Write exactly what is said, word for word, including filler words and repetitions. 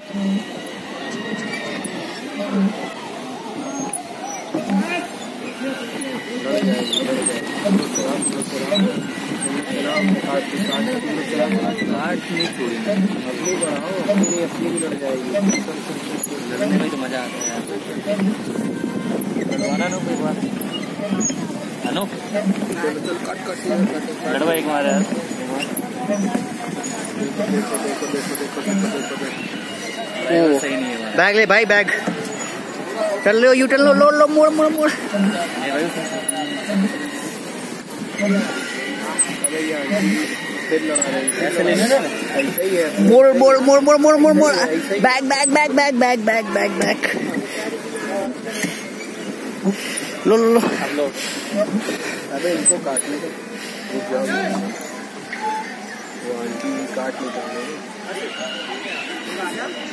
नहीं छोड़ी अपनी बढ़ाओ, अपनी अपनी भी लड़ जाएगी। लड़ने में तो मजा आता है यार। लड़वाना नो कोई बात अनु लड़वा एक बार यार। सही नहीं है। बैग ले भाई, बैग चल लो, यू टर्न लो, लो लो मोड़ मोड़ मोड़। ऐसे लेना ना, मोड़ मोड़ मोड़ मोड़ मोड़ मोड़ मोड़। Bag bag bag bag bag bag bag bag लो लो लो। हम लोग अबे इनको काटने को रुक जाओ, वो आंटी काट नहीं पाएंगे।